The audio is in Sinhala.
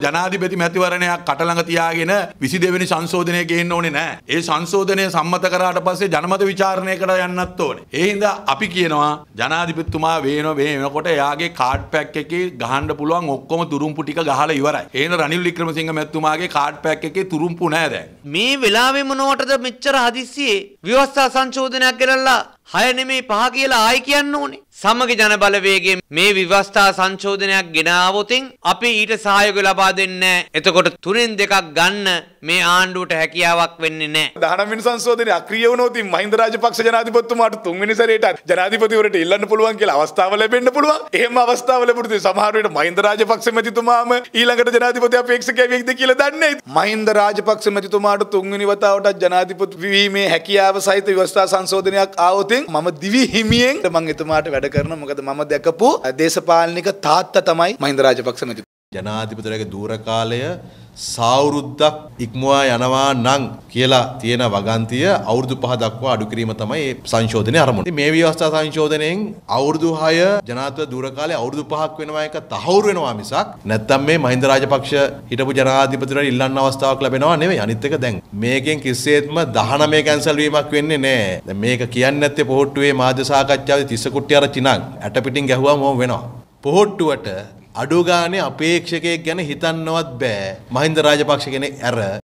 ජනාධිපති මැතිවරණයක් කට ළඟ තියාගෙන 22 වෙනි සංශෝධනය ගේන්න ඕනේ නැහැ. ඒ සංශෝධනය සම්මත කරාට පස්සේ ජනමත විචාරණයකට යන්නත් ඕනේ. ඒ හින්දා අපි කියනවා ජනාධිපතිතුමා වෙනකොට එයාගේ කාඩ් පැක් එකේ ගහන්න පුළුවන් ඔක්කොම තුරුම්පු ටික ගහලා ඉවරයි. එහෙනම් රනිල් වික්‍රමසිංහ මැතිතුමාගේ කාඩ් පැක් එකේ තුරුම්පු නැහැ දැන්. මේ වෙලාවේ මොනවටද මෙච්චර හදිස්සියේ ව්‍යවස්ථා සංශෝධනයක් කරලා 6 නෙමෙයි 5 කියලා ආයි කියන්න ඕනේ. සමග ජන බලවේගයෙන් මේ ව්‍යවස්ථා සංශෝධනයක් ගෙනාවොතින් අපි ඊට සහයෝගය ලබා දෙන්නේ. එතකොට 3න් 2ක් ගන්න මේ ආණ්ඩුවට හැකියාවක් වෙන්නේ නැහැ. 19 වෙනි සංශෝධනය අක්‍රිය වුණොත් මහින්ද රාජපක්ෂ ජනාධිපතිතුමාට 3 වෙනි සැරේට ජනාධිපතිවරට ඉල්ලන්න පුළුවන් කියලා අවස්ථාව ලැබෙන්න පුළුවන්. එහෙම අවස්ථාව ලැබුණොත් සමහර වෙලට මහින්ද රාජපක්ෂ මැතිතුමාම ඊළඟට ජනාධිපති අපේක්ෂකයෙක් වෙයිද කියලා දන්නේ නැහැ. මහින්ද රාජපක්ෂ මැතිතුමාට 3 වෙනි වතාවටත් ජනාධිපති වීමේ හැකියාව සහිත ව්‍යවස්ථා සංශෝධනයක් ආවොත් මම දිවි හිමියෙන් මම එතුමාට වැඩ කරනවා. මොකද මම දැකපු දේශපාලනික තාත්තා තමයි මහින්ද රාජපක්ෂ මැතිතුමා. ජනාධිපතිවරයාගේ දූර කාලය සාවුරුද්දක් ඉක්මවා යනවා නම් කියලා තියෙන වගන්තිය අවුරුදු 5 දක්වා අඩු කිරීම තමයි මේ සංශෝධනයේ අරමුණ. මේ ව්‍යවස්ථා සංශෝධනයෙන් අවුරුදු 6 ජනාධිපති දූර කාලය අවුරුදු 5ක් වෙනවා එක තහවුරු වෙනවා මිසක් නැත්තම් මේ මහින්ද රාජපක්ෂ හිටපු ජනාධිපතිවරයාට ඉල්ලන්න අවස්ථාවක් ලැබෙනවා නෙවෙයි. අනිත් එක දැන් මේකෙන් කිසිසේත්ම 19 කැන්සල් වීමක් වෙන්නේ නැහැ. දැන් මේක කියන්නේ නැත්තේ පොහොට්ටුවේ මාධ්‍ය සාකච්ඡාවේ තිස්ස කුට්ටිය අර චිනක් ඇට පිටින් ගැහුවාම මොම වෙනවා. පොහොට්ටුවට අඩු ගානේ අපේක්ෂකයෙක් ගැන හිතන්නවත් බෑ මහින්ද රාජපක්ෂ කෙනෙක් ඇර